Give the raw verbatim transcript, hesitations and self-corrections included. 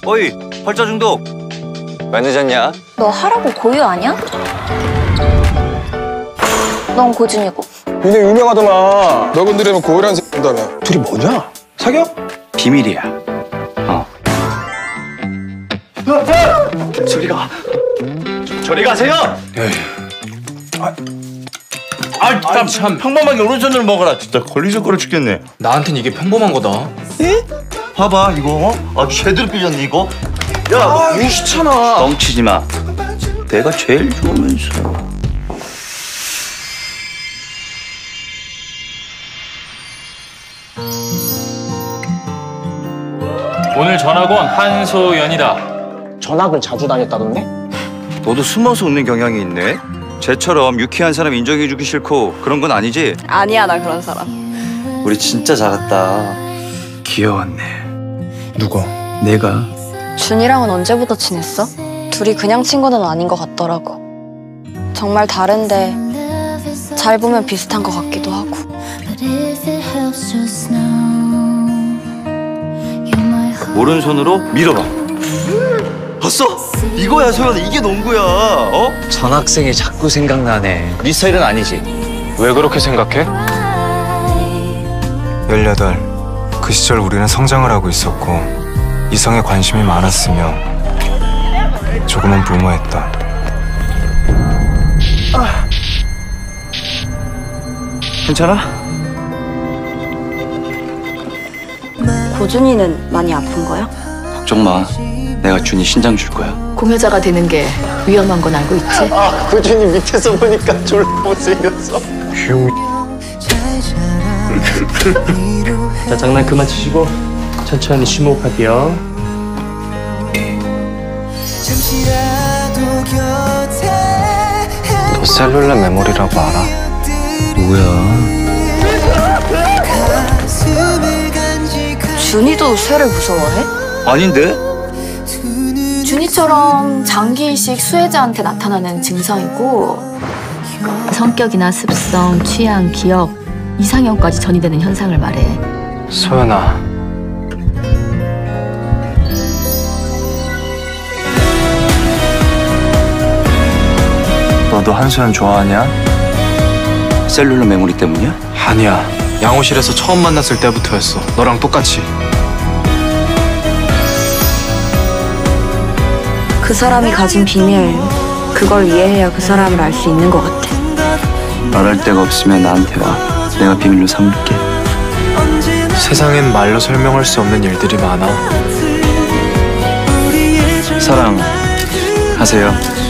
어이, 팔자 중독. 왜 늦었냐? 너 하라고 고유 아니야? 넌 고준이고. 니네 유명하더만. 너 건드리면 고유란 새끼다며. 둘이 뭐냐? 사겨? 비밀이야. 어. 저리 가. 저리 가세요. 아, 아, 참 평범하게 오른손으로 먹어라. 진짜 걸리적거려 죽겠네. 나한텐 이게 평범한 거다. 예? 봐봐 이거. 어? 아 제대로 삐졌네 이거. 야, 아, 귀찮아. 뻥치지 마. 내가 제일 좋으면서. 오늘 전학온 한소연이다. 전학을 자주 다녔다던데? 너도 숨어서 웃는 경향이 있네. 쟤처럼 유쾌한 사람 인정해주기 싫고 그런 건 아니지? 아니야, 나 그런 사람. 우리 진짜 잘했다. 귀여웠네. 누가? 내가. 준이랑은 언제부터 친했어? 둘이 그냥 친구는 아닌 것 같더라고. 정말 다른데 잘 보면 비슷한 것 같기도 하고. 오른손으로 밀어봐. 봤어? 이거야 소연아. 이게 농구야. 어? 전학생이 자꾸 생각나네. 네 스타일은 아니지? 왜 그렇게 생각해? 열여덟. 그 시절 우리는 성장을 하고 있었고 이성에 관심이 많았으며 조금은 무모했다. 아. 괜찮아? 고준이는 많이 아픈 거야? 걱정 마. 내가 준이 신장 줄 거야. 공여자가 되는 게 위험한 건 알고 있지? 아, 고준이 밑에서 보니까 졸라 못생겼어. 자, 장난 그만 치시고 천천히 심호흡할게요. 너 셀룰러 메모리라고 알아? 뭐야? 준이도 쇠를 무서워해? 아닌데? 준이처럼 장기 이식 수혜자한테 나타나는 증상이고 성격이나 습성, 취향, 기억, 이상형까지 전이되는 현상을 말해. 소연아. 너도 한소연 좋아하냐? 셀룰러 메모리 때문이야? 아니야. 양호실에서 처음 만났을 때부터였어. 너랑 똑같이. 그 사람이 가진 비밀, 그걸 이해해야 그 사람을 알 수 있는 것 같아. 말할 데가 없으면 나한테 와. 내가 비밀로 삼을게. 세상엔 말로 설명할 수 없는 일들이 많아. 사랑하세요.